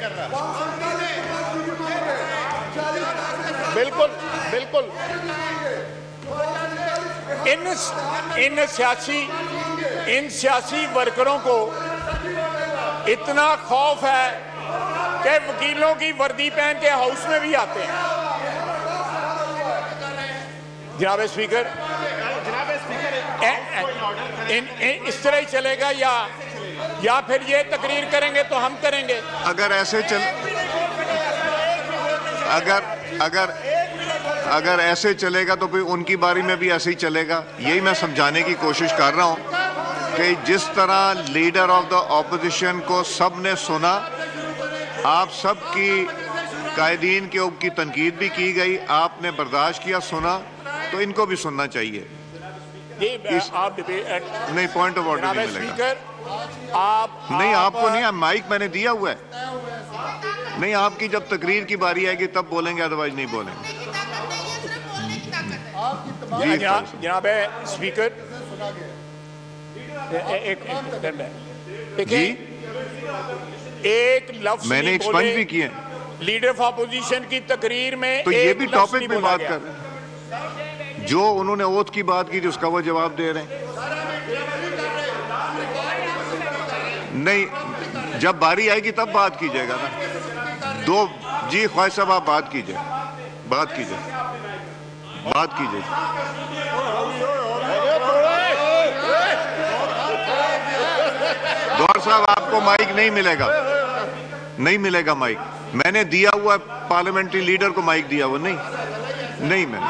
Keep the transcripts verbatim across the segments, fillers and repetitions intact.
बिल्कुल बिल्कुल इन इन सियासी इन सियासी वर्करों को इतना खौफ है कि वकीलों की वर्दी पहन के हाउस में भी आते हैं। जनाब स्पीकर, इन, इन इस तरह ही चलेगा या या फिर ये तकरीर करेंगे तो हम करेंगे? अगर ऐसे चल अगर अगर अगर ऐसे चलेगा तो फिर उनकी बारी में भी ऐसे ही चलेगा। यही मैं समझाने की कोशिश कर रहा हूं कि जिस तरह लीडर ऑफ द ऑपोजिशन को सब ने सुना, आप सब की कायदीन के ऊपर की तनकीद भी की गई, आपने बर्दाश्त किया, सुना, तो इनको भी सुनना चाहिए। इस, आप नहीं, पॉइंट ऑफ ऑर्डर नहीं मिलेगा। आप नहीं, आप, आपको नहीं, आप माइक मैंने दिया हुआ है। नहीं, आपकी जब तकरीर की बारी आएगी तब बोलेंगे, अदरवाइज नहीं बोलेंगे। जी जनाब स्पीकर, एक जी एक लफ्ज मैंने एक्सपंज भी किए लीडर ऑफ अपोजिशन की तकरीर में, तो ये भी टॉपिक पे बात कर रहे हैं। जो उन्होंने ओथ की बात की थी उसका वो जवाब दे रहे हैं। नहीं, जब बारी आएगी तब बात कीजिएगा ना। दो जी ख्वाहिश साहब, आप बात कीजिए, बात कीजिए, बात कीजिए। गौर साहब, आपको माइक नहीं मिलेगा, नहीं मिलेगा माइक। मैंने दिया हुआ पार्लियामेंट्री लीडर को माइक दिया हुआ, नहीं नहीं मैंने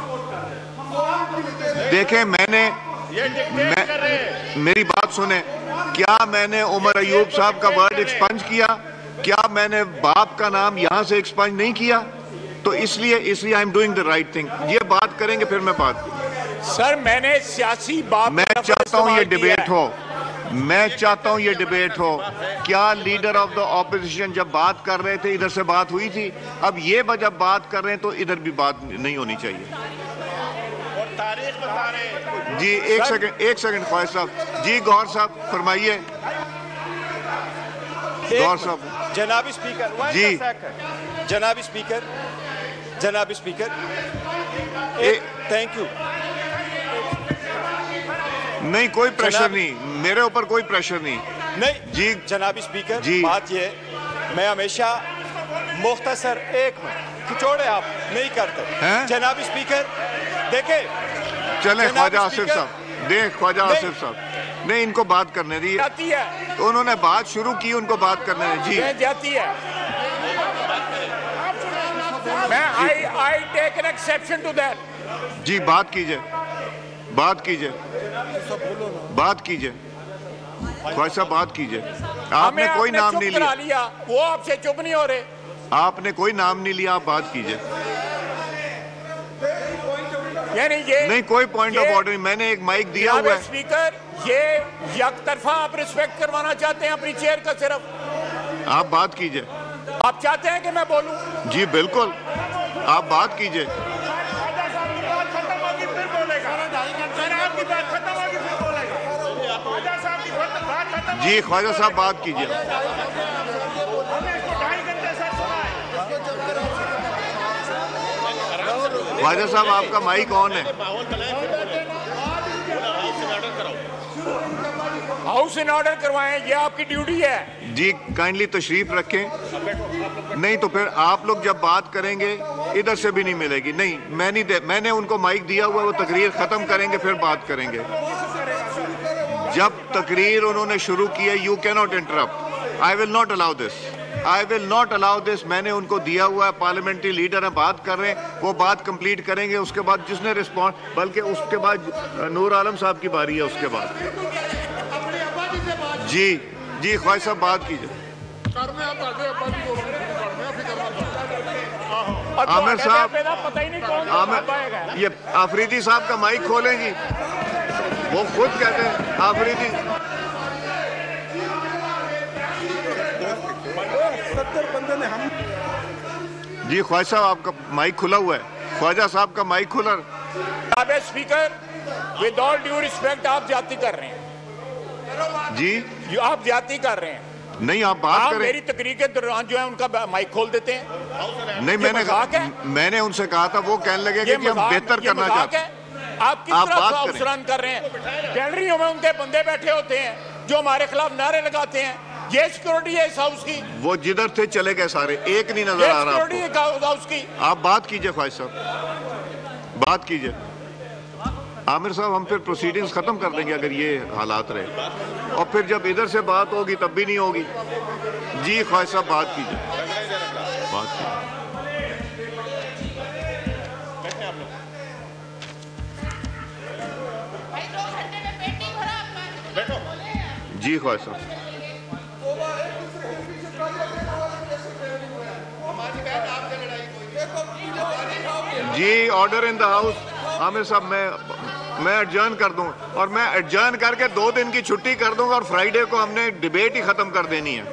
देखें, मैंने मैं, मेरी बात सुने, क्या मैंने उमर अयूब साहब का वर्ड एक्सपंज किया? क्या मैंने बाप का नाम यहां से एक्सपंज नहीं किया? तो इसलिए इसलिए I am doing the right thing. ये बात करेंगे फिर मैं बात। सर, मैंने सियासी बात, मैं चाहता हूं ये डिबेट हो, मैं चाहता हूं ये डिबेट हो। क्या लीडर ऑफ द ऑपोजिशन जब बात कर रहे थे इधर से बात हुई थी? अब ये जब बात कर रहे हैं तो इधर भी बात नहीं होनी चाहिए। तारीख बता रहे जी, एक सेकंड एक सेकंड ख्वाहिश साहब जी, गौर साहब फरमाइए। गौर साहब। जनाब स्पीकर जी, जनाब स्पीकर, जनाब स्पीकर, थैंक यू। नहीं, कोई प्रेशर नहीं, मेरे ऊपर कोई प्रेशर नहीं। नहीं जी जनाब स्पीकर जी, बात ये, मैं हमेशा मुख्तसर एक मिनट खिचौड़े आप नहीं करते हैं? जनाब स्पीकर देखे, चले ख्वाजा आसिफ साहब, देख ख्वाजा आसिफ साहब, नहीं इनको बात करने दी जाती है, तो उन्होंने बात शुरू की, उनको बात करने दी। जी जाती है। मैं I I take an exception to that. जी, बात कीजिए, बात कीजिए, बात कीजिए ख्वाजा साहब, बात कीजिए। आपने कोई नाम नहीं लिया, लिया, वो आपसे चुप नहीं हो रहे। आपने कोई नाम नहीं लिया, आप बात कीजिए। यानी ये नहीं, कोई पॉइंट ऑफ ऑर्डर नहीं, मैंने एक माइक दिया हुआ है। स्पीकर, ये यकतरफा आप रिस्पेक्ट करवाना चाहते हैं अपनी चेयर का सिर्फ? आप बात कीजिए। आप चाहते हैं कि मैं बोलूं? जी बिल्कुल, आप बात कीजिए। जी ख्वाजा साहब, बात कीजिए। ख्वाजा साहब, आपका माइक ऑन है। हाउस इन ऑर्डर करवाएं, ये आपकी ड्यूटी है। जी, काइंडली तशरीफ रखें। नहीं तो फिर आप लोग जब बात करेंगे इधर से भी नहीं मिलेगी। नहीं, मैं नहीं दे, मैंने उनको माइक दिया हुआ, वो तकरीर खत्म करेंगे फिर बात करेंगे। जब तकरीर उन्होंने शुरू की है, you can not interrupt. I will not allow this, I will not allow this. मैंने उनको दिया हुआ है, पार्लियामेंट्री लीडर है, बात कर रहे हैं, वो बात कंप्लीट करेंगे। उसके बाद जिसने रिस्पॉन्स, बल्कि उसके बाद नूर आलम साहब की बारी है। उसके बाद जी जी ख्वाजा साहब, बात कीजिए। आमिर साहब, आमिर, ये आफरीदी साहब का माइक खोलेंगी, वो खुद कहते हैं आफरीदी। जी ख्वाजा साहब, आपका माइक खुला हुआ है। ख्वाजा साहब का माइक खुला। Speaker, with all due respect, आप जाती कर रहे हैं। जी, आप जाती कर रहे हैं। नहीं, आप बात आप करें। मेरी तकरीर के दौरान जो है उनका माइक खोल देते हैं। नहीं, मैंने मैंने उनसे कहा था, वो कहने लगे कि हम बेहतर करना चाहते हैं। आप किस तरह से हाउस रन कर रहे हैं? गैलरियों में उनके बंदे बैठे होते हैं जो हमारे खिलाफ नारे लगाते हैं। ये सिक्योरिटी है इस हाउस की। वो जिधर थे चले गए सारे, एक नहीं नजर आ रहा आपको। हाउस की आप बात कीजिए ख्वाहिश साहब, बात कीजिए। आमिर साहब, हम फिर प्रोसीडिंग्स खत्म कर देंगे अगर ये हालात रहे, और फिर जब इधर से बात होगी तब भी नहीं होगी। जी ख्वाहिश साहब, बात कीजिए, बात कीजिए। जी ख्वाहिश साहब। जी order in the house. Aamir साहब, मैं मैं एडजर्न कर दूं, और मैं एडजर्न करके दो दिन की छुट्टी कर दूंगा, और फ्राइडे को हमने डिबेट ही खत्म कर देनी है।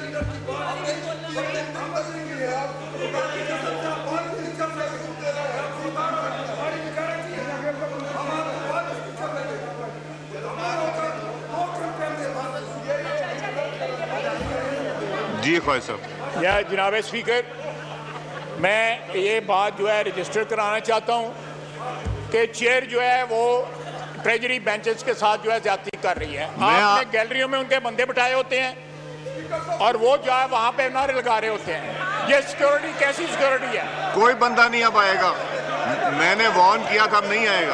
जी ख्वाहिश साहब। या जनाब स्पीकर, मैं ये बात जो है रजिस्टर कराना चाहता हूँ कि चेयर जो है वो ट्रेजरी बेंचेस के साथ जो है ज्यादती कर रही है। आपने गैलरियों में उनके बंदे बिठाए होते हैं और वो जो है वहाँ पे नारे लगा रहे होते हैं। ये सिक्योरिटी कैसी सिक्योरिटी है? कोई बंदा नहीं अब आएगा, मैंने वार्न किया था, अब नहीं आएगा।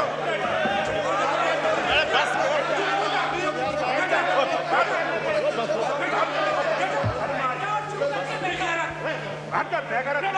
हट कर